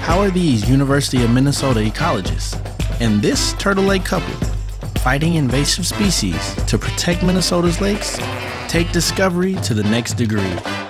How are these University of Minnesota ecologists and this Turtle Lake couple fighting invasive species to protect Minnesota's lakes? Take discovery to the next degree.